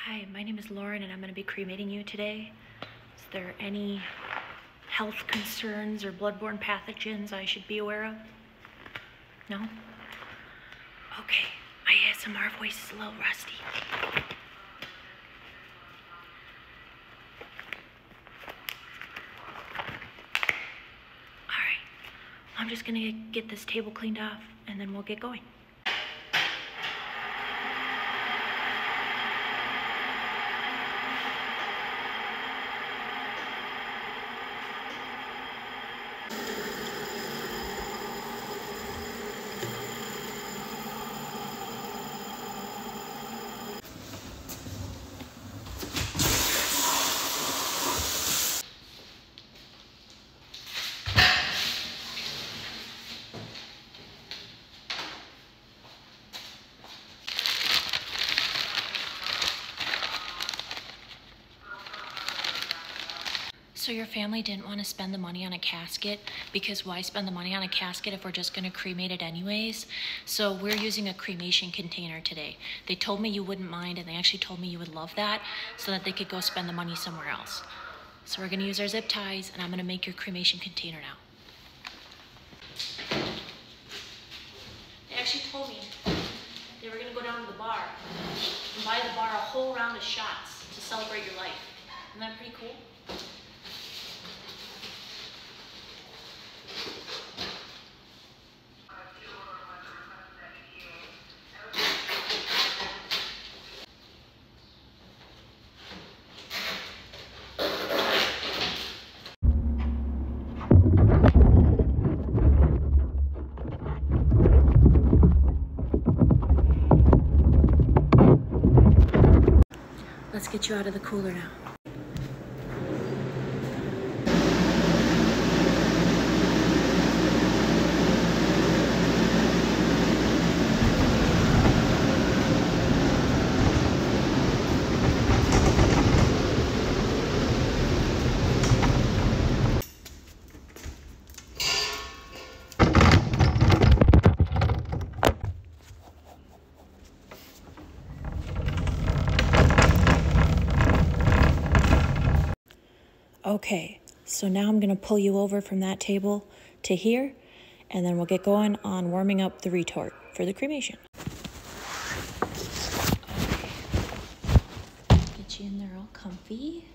Hi, my name is Lauren and I'm going to be cremating you today. Is there any health concerns or bloodborne pathogens I should be aware of? No? Okay, my ASMR voice is a little rusty. Alright, I'm just going to get this table cleaned off and then we'll get going. So your family didn't want to spend the money on a casket because why spend the money on a casket if we're just going to cremate it anyways? So we're using a cremation container today. They told me you wouldn't mind and they actually told me you would love that so that they could go spend the money somewhere else. So we're going to use our zip ties and I'm going to make your cremation container now. They actually told me they were going to go down to the bar and buy the bar a whole round of shots to celebrate your life. Isn't that pretty cool? Let's get you out of the cooler now. Okay, so now I'm going to pull you over from that table to here, and then we'll get going on warming up the retort for the cremation. Okay, get you in there all comfy.